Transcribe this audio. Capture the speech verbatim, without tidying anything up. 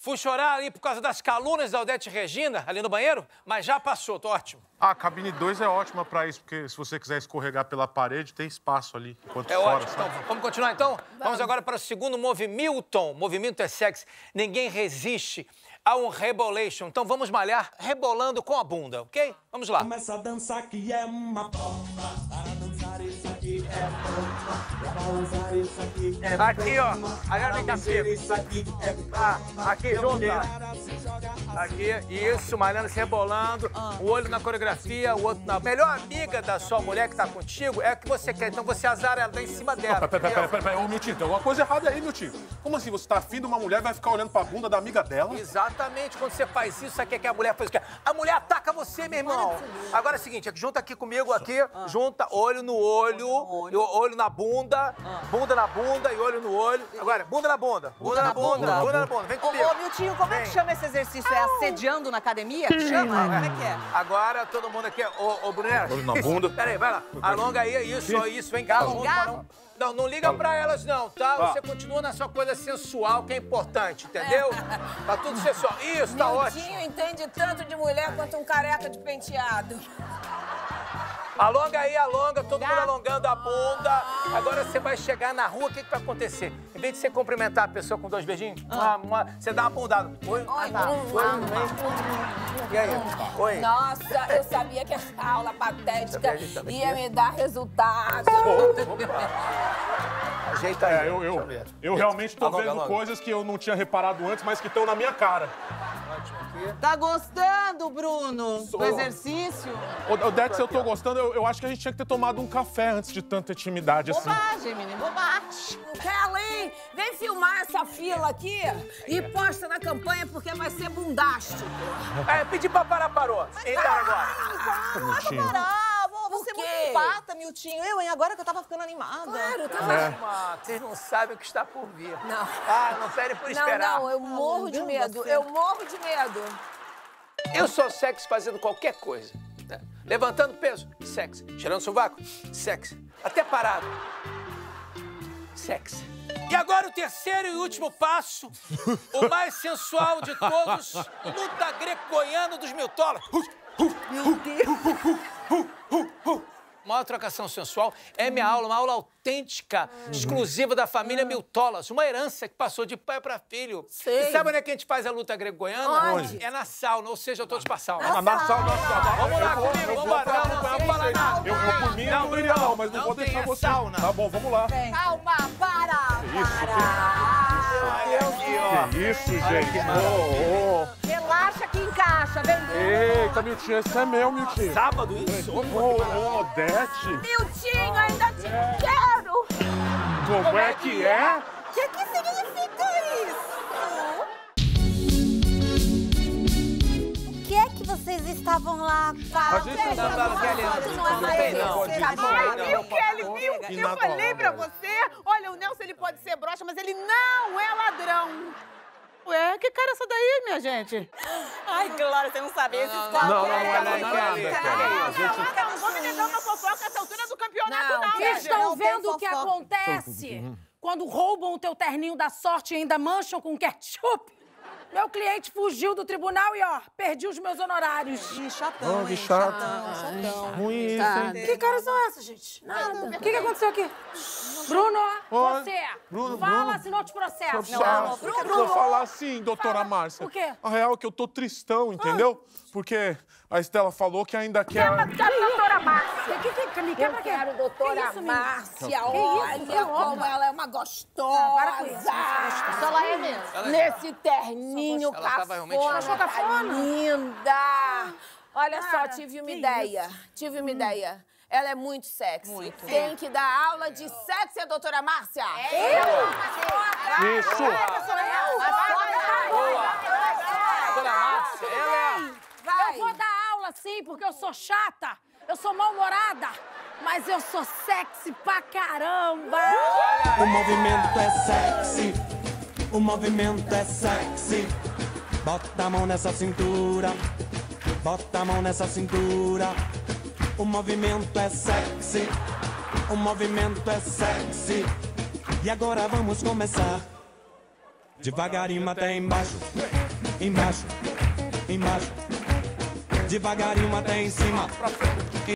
Fui chorar ali por causa das calúnias da Odete Regina, ali no banheiro, mas já passou, tô ótimo. Ah, a cabine dois é ótima pra isso, porque se você quiser escorregar pela parede, tem espaço ali, enquanto É fora, ótimo, sabe? então vamos continuar então? Vamos. vamos agora para o segundo movimento. Movimento é sexy. Ninguém resiste a um rebolation. Então vamos malhar rebolando com a bunda, ok? Vamos lá. Começa a dançar que é uma bomba. Para dançar isso aqui é bomba. Para dançar isso aqui é bomba. Aqui, ó. Agora vem cá, Pico. Isso aqui é bomba. Ah, aqui, junta. Aqui, isso, malhando, se rebolando. O olho na coreografia, o outro na... Melhor amiga da sua mulher que tá contigo é a que você quer. Então você azara ela, tá em cima dela. Pera, pera, pera, pera, pera. Ô, Miltinho, tem alguma coisa errada aí, Miltinho. Como assim? Você tá afim de uma mulher e vai ficar olhando pra bunda da amiga dela? Exatamente. Quando você faz isso, você quer que a mulher faz o quê? A mulher ataca você, meu irmão. Agora é o seguinte, junta aqui comigo, aqui, junta olho no olho, olho, olho na bunda, bunda na bunda e olho no olho. Agora, bunda na bunda, bunda na bunda, bunda na bunda. Vem comigo. Ô, Miltinho, como é que chama esse exercício? É assediando na academia? Chama? Como é que é? Agora, todo mundo aqui, ô, ô Brunera. Olho na bunda. Pera aí, vai lá. Alonga aí, isso, isso, vem cá. Alongar? Não, não liga pra elas não, tá? Você continua na sua coisa sensual, que é importante, entendeu? Tá tudo sensual. Isso, tá ótimo. Miltinho entende tanto de mulher quanto um careca de penteado. Alonga aí, alonga, todo mundo alongando a bunda. Agora você vai chegar na rua, o que, que vai acontecer? Em vez de você cumprimentar a pessoa com dois beijinhos, uma, uma, você dá uma bundada. Oi? Oi, Ah, Oi, e aí? Oi? Nossa, eu sabia que essa aula patética ia me dar resultado. Ajeita aí. É, eu, eu, eu realmente tô Alonga, vendo alonga. coisas que eu não tinha reparado antes, mas que estão na minha cara. Ótimo aqui. Tá gostando, Bruno, do exercício? Ô, Odete, se eu tô gostando, eu, eu acho que a gente tinha que ter tomado um café antes de tanta intimidade assim. Bobagem, menino, bobagem. Kelly, vem filmar essa fila aqui e posta na campanha porque vai ser bundástico. É, pedi pra parar, parou. Então agora. Miltinho. Parar, vou, você é quê? muito pata, Miltinho. Eu, hein, agora que eu tava ficando animada. Claro, tá Calma, vocês não sabem o que está por vir. Não. Ah, não pedem por Não, esperar. não, eu morro de medo. Eu morro de medo. Eu sou sexy fazendo qualquer coisa. Né? Levantando peso, sexy. Tirando sovaco, sexy. Até parado, sexy. E agora o terceiro e último passo, o mais sensual de todos, luta greco-goiano dos Miltola. Meu Deus. Maior trocação sensual é minha aula, uma aula autêntica, exclusiva da família Miltolas, uma herança que passou de pai para filho. Sei. E sabe onde é que a gente faz a luta greco-goiana? Onde? É na sauna, ou seja, eu tô de pra sauna. Na, na sala, na sala. Vamos lá Eu vou- comigo, eu vamos vou lá. acompanhar Não, não, vocês. não, Eu vou por mim, eu não iria não, mas não, não vou tem, deixar é você. sauna. Tá bom, vamos lá. Calma, para, Isso, para. Aqui, ó. Que isso, gente. Ô, ô. Relaxa que encaixa, vem dentro. Eita, Miltinho, esse é meu, Miltinho. Sábado isso? Ô, ô, Odete. Miltinho, ainda te quero. Como é que é? O que, que significa isso? O que é que vocês estavam lá? A gente Não, não, Kelly, não, não tem não. Ai, Não, viu, não, Kelly, viu? E Eu na- falei pra você, olha, o Nelson ele pode ser broxa, mas ele não é ladrão. Ué, que cara é essa daí, minha gente? Ai, claro, você não sabe esses Não, não, não, Kelly, não, Kelly, não, Kelly. não, a gente... Não, não vou me negar uma fofoca essa altura do campeonato, Não, não, que minha Vocês gente. estão não tem vendo o que fofoca. acontece quando roubam o teu terninho da sorte e ainda mancham com ketchup? Meu cliente fugiu do tribunal e, ó, perdi os meus honorários. Ih, chatão, Oh, que hein? chato. Chatão, chatão. Ruim isso, hein? Que caras são essas, gente? Nada. O que, que aconteceu aqui? Bruno, Oi. você. Bruno, Fala, Bruno. senão eu te processo. Não, não, Bruno, vou falar assim, doutora Márcia. O quê? A real é que eu tô tristão, entendeu? Porque a Estela falou que ainda quer... Quero doutora Márcia. O que, que, que me quebra aqui? Quero doutora Que isso, menina? Márcia, Que olha isso, Bruno? como ela é uma gostosa. Para com isso, isso, Só lá é mesmo. Nesse terninho Ela tava realmente cafona, Achou cafona? tá linda. Olha só, Cara, tive uma que ideia. Tive uma ideia. Ela é muito sexy. Muito. Tem que dar aula de sexy, a doutora Márcia. Eu? Isso! Sou eu? Doutora Márcia, ela é... Vai. Eu vou dar aula, sim, porque eu sou chata, eu sou mal-humorada, mas eu sou sexy pra caramba! O movimento é sexy. O movimento é sexy. Bota a mão nessa cintura. Bota a mão nessa cintura. O movimento é sexy. O movimento é sexy. E agora vamos começar. Devagarinho até embaixo, embaixo, embaixo. Devagarinho até em cima.